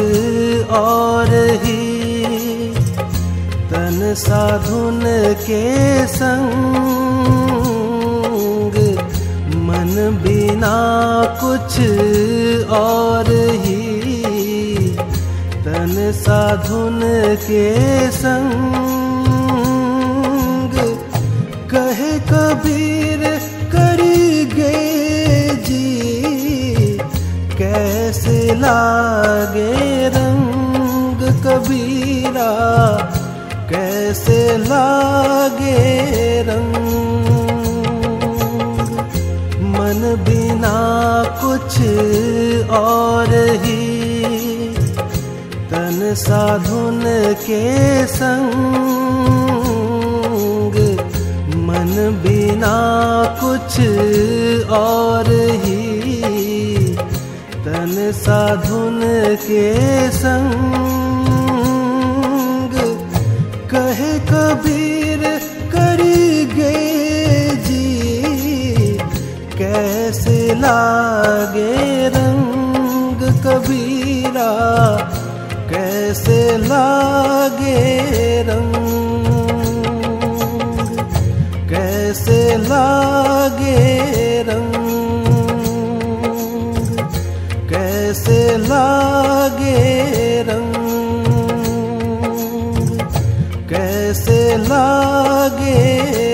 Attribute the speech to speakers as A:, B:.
A: और ही तन साधुन के संग, मन बिना कुछ और ही तन साधुन के संग। कहे कबीर करी गए जी, कैसे लागे रंग कबीरा, कैसे लागे रंग। मन बिना कुछ और ही तन साधुन के संग, मन बिना कुछ और ही तन साधुन के संग। कहे कबीर करी गए जी, कैसे लागे रंग कबीरा, कैसे लागे रंग, कैसे लागे रंग, कैसे लागे रंग, कैसे लागे